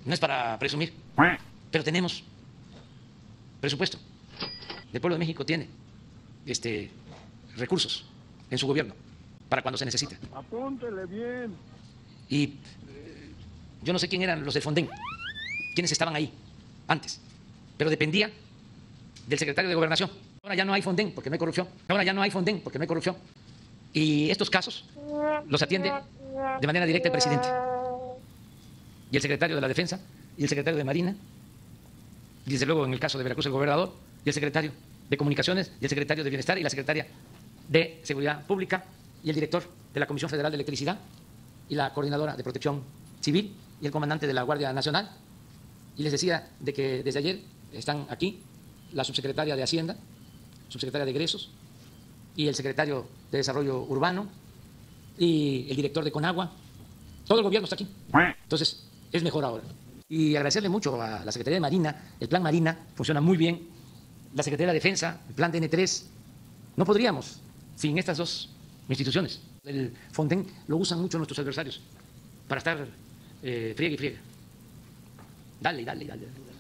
No es para presumir, pero tenemos presupuesto. El pueblo de México tiene recursos en su gobierno para cuando se necesita. Apúntele bien. Y yo no sé quién eran los del Fonden, quiénes estaban ahí antes, pero dependía del secretario de Gobernación. Ahora ya no hay Fonden porque no hay corrupción. Ahora ya no hay Fonden porque no hay corrupción. Y estos casos los atiende de manera directa el presidente. Y el secretario de la Defensa, y el secretario de Marina, y desde luego en el caso de Veracruz el gobernador, y el secretario de Comunicaciones, y el secretario de Bienestar, y la secretaria de Seguridad Pública, y el director de la Comisión Federal de Electricidad, y la coordinadora de Protección Civil, y el comandante de la Guardia Nacional. Y les decía de que desde ayer están aquí la subsecretaria de Hacienda, subsecretaria de Egresos, y el secretario de Desarrollo Urbano, y el director de Conagua. Todo el gobierno está aquí. Entonces, es mejor ahora. Y agradecerle mucho a la Secretaría de Marina. El Plan Marina funciona muy bien. La Secretaría de Defensa, el Plan DN3. No podríamos sin estas dos instituciones. El Fonden lo usan mucho nuestros adversarios para estar friegue y friegue. Dale, dale, dale.